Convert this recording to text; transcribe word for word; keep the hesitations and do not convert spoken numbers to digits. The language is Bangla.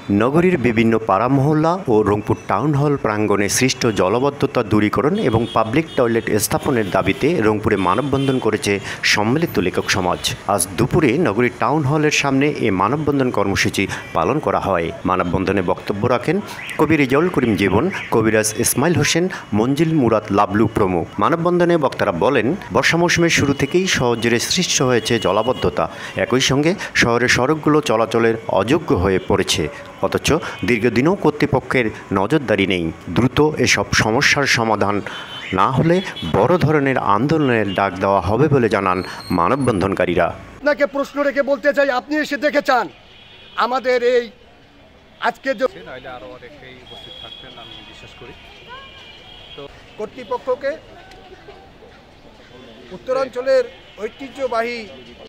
নগরীর বিভিন্ন পাড়া মহল্লা ও রংপুর টাউন হল প্রাঙ্গণে সৃষ্ট জলাবদ্ধতা দূরীকরণ এবং পাবলিক টয়লেট স্থাপনের দাবিতে রংপুরে মানববন্ধন করেছে সম্মিলিত লেখক সমাজ। আজ দুপুরে নগরীর টাউন হলের সামনে এ মানববন্ধন কর্মসূচি পালন করা হয়। মানববন্ধনে বক্তব্য রাখেন কবি রেজাউল করিম জীবন, কবিরাজ ইসমাইল হোসেন, মঞ্জিল মুরাদ লাবলু প্রমুখ। মানববন্ধনে বক্তারা বলেন, বর্ষা মৌসুমের শুরু থেকেই শহর জুড়ে সৃষ্টি হয়েছে জলাবদ্ধতা। একই সঙ্গে শহরের সড়কগুলো চলাচলের অযোগ্য হয়ে পড়েছে, অথচ দীর্ঘদিনও কর্তৃপক্ষের নজরদারি নেই। দ্রুত এসব সমস্যার সমাধান না হলে বড় ধরনের আন্দোলনের ডাক দেওয়া হবে বলে জানান মানববন্ধনকারীরা। আপনাকে প্রশ্ন রেখে বলতে চাই, আপনি এসে দেখে চান আমাদের এই আজকে আরো অনেকেই উপস্থিত থাকতেন আমি বিশ্বাস করি। তো কর্তৃপক্ষকে উত্তরাঞ্চলের ঐতিহ্যবাহী